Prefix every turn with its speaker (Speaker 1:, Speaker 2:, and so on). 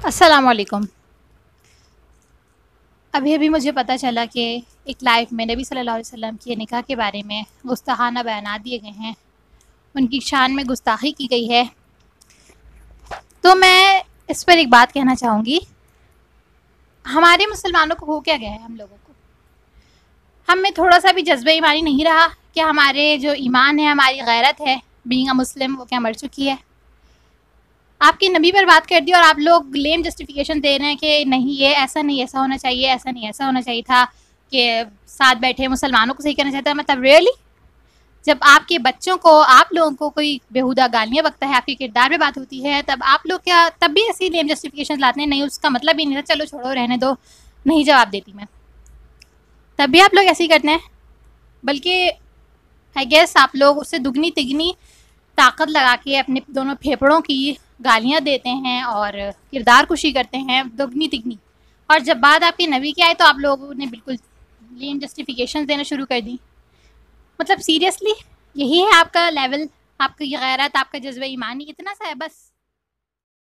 Speaker 1: अस्सलाम वालेकुम। अभी अभी मुझे पता चला कि एक लाइव में नबी सल्लल्लाहु अलैहि वसल्लम के निकाह के बारे में गुस्ताहाना बयानात दिए गए हैं, उनकी शान में गुस्ताखी की गई है। तो मैं इस पर एक बात कहना चाहूँगी। हमारे मुसलमानों को हो क्या गया है, हम लोगों को, हम में थोड़ा सा भी जज्बा ईमानी नहीं रहा कि हमारे जो ईमान है, हमारी गैरत है बीइंग अ मुस्लिम, वो क्या मर चुकी है। आपके नबी पर बात कर दी और आप लोग लेम जस्टिफिकेशन दे रहे हैं कि नहीं, ये ऐसा नहीं ऐसा होना चाहिए, ऐसा नहीं ऐसा होना चाहिए था, कि साथ बैठे मुसलमानों को सही करना चाहता है। मतलब रियली, जब आपके बच्चों को, आप लोगों को कोई बेहुदा गालियाँ बकता है, आपके किरदार पे बात होती है, तब आप लोग क्या तब भी ऐसी लेम जस्टिफिकेशन लाते हैं? नहीं, उसका मतलब ही नहीं था, चलो छोड़ो, रहने दो, नहीं जवाब देती मैं। तब भी आप लोग ऐसे ही करते हैं। बल्कि आई गेस आप लोग उससे दुगनी तिगनी ताकत लगा के अपने दोनों फेफड़ों की गालियाँ देते हैं और किरदार कुशी करते हैं दुगनी तिगनी। और जब बात आपके नबी की आए तो आप लोगों ने बिल्कुल लेम जस्टिफिकेशन देना शुरू कर दी। मतलब सीरियसली, यही है आपका लेवल, आपकी गैरत, आपका जज्बा ईमानी इतना सा है बस।